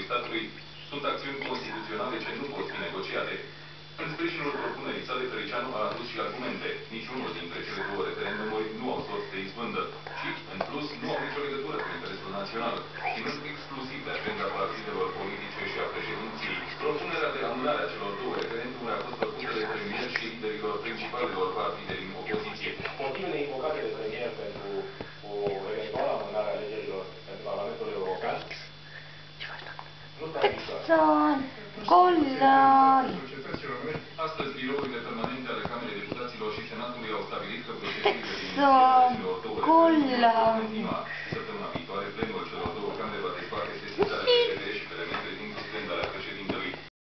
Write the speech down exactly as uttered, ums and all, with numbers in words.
statului sunt acțiuni constituționale ce nu pot fi negociate. În sprijinul propunerii sale, Tăricianu a adus și argumente. Niciunul dintre cele două referendumuri nu au fost de izbândă și, în plus, nu au nicio legătură cu interesul național, ținând exclusiv de agenda partidelor politice și a președinției. Propunerea de amânare a celor două referendumuri a fost făcută de premier și liderilor principalelor partide din opoziție. Motivele invocate de premier pentru o eventuală amânare a alegerilor pentru Parlamentul European nu stau în picioare. Astăzi, birourile permanente ale Camerei Deputaților și Senatului au stabilit că procedurile din alegerilor două referendumuri vor continua.